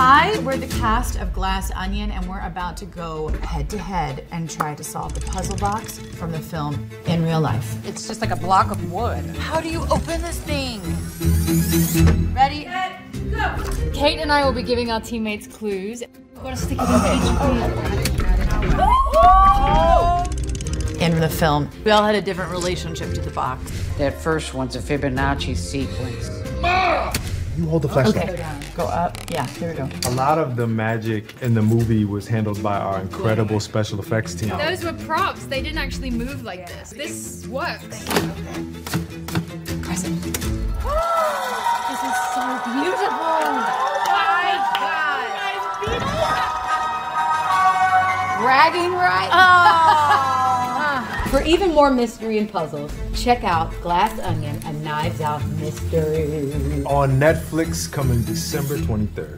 Hi, we're the cast of Glass Onion, and we're about to go head to head and try to solve the puzzle box from the film in real life. It's just like a block of wood. How do you open this thing? Ready? Go! Kate and I will be giving our teammates clues. We've got to stick it in each clue. In the film, we all had a different relationship to the box. That first one's a Fibonacci sequence. You hold the flashlight. Okay, go up. Yeah, here we go. A lot of the magic in the movie was handled by our incredible special effects team. Those were props. They didn't actually move like this. This works. Crescent. This is so beautiful. My God! Bragging rights? For even more mystery and puzzles, check out Glass Onion, a Knives Out mystery. On Netflix coming December 23rd.